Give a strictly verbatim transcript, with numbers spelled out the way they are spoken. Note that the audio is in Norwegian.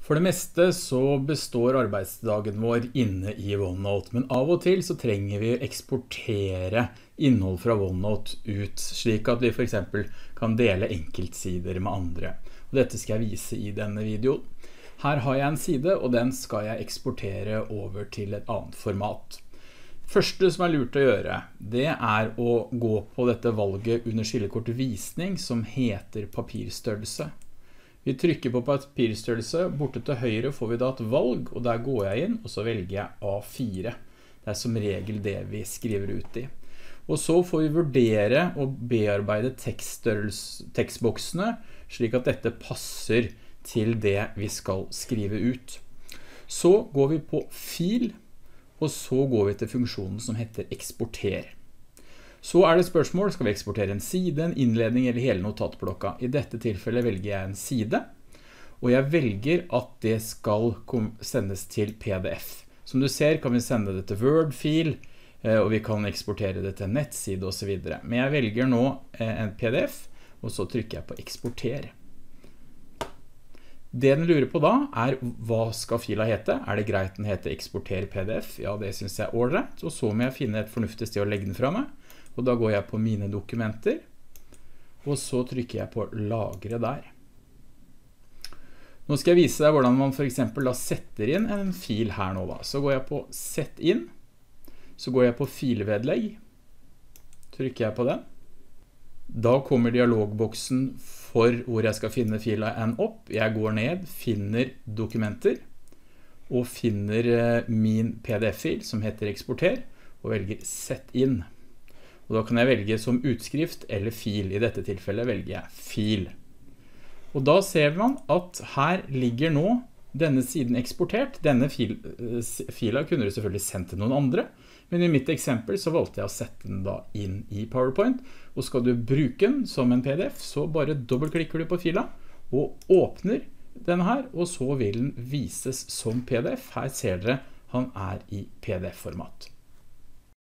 For det meste så består arbeidsdagen vår inne i OneNote, men av og til så trenger vi å eksportere innhold fra OneNote ut, slik at vi for eksempel kan dele enkeltsider med andre. Og dette skal jeg vise i denne videoen. Her har jeg en side, og den skal jeg eksportere over til et annet format. Første som er lurt å gjøre, det er å gå på dette valget under skillekortet visning som heter papirstørrelse. Vi trykker på papirstørrelse, borte til høyre får vi da et valg, og der går jeg inn, og så velger jeg A fire. Det er som regel det vi skriver ut i. Og så får vi vurdere å bearbeide tekstboksene, slik at dette passer til det vi skal skrive ut. Så går vi på fil, og så går vi til funksjonen som heter eksporter. Så er det spørsmål, skal vi eksportere en side, en innledning eller hele notatblokka? I dette tilfellet velger jeg en side, og jeg velger at det skal sendes til P D F. Som du ser kan vi sende det til Word-fil, og vi kan eksportere det til en nettside og så videre. Men jeg velger nå en P D F, og så trykker jeg på eksporter. Det den lurer på da er, hva skal fila hete? Er det greit den heter eksporter P D F? Ja, det synes jeg er ordentlig, og så må jeg finne et fornuftig sted å legge den fra meg. Og da går jeg på mine dokumenter, og så trykker jeg på lagre der. Nå skal jeg vise deg hvordan man for eksempel da setter inn en fil her nå da. Så går jeg på sett inn, så går jeg på filvedlegg, trykker jeg på den. Da kommer dialogboksen for hvor jeg skal finne fila en opp. Jeg går ned, finner dokumenter, og finner min P D F-fil som heter eksporter, og velger sett inn. Og da kan jeg velge som utskrift eller fil. I dette tilfellet velger jeg fil. Og da ser man at her ligger nå denne siden eksportert. Denne fil, fila kunne du selvfølgelig sendt til noen andre, men i mitt eksempel så valgte jeg å sette den da inn i PowerPoint. Og skal du bruke den som en P D F, så bare dobbeltklikker du på fila og åpner denne her, og så vil den vises som P D F. Her ser dere han er i P D F-format.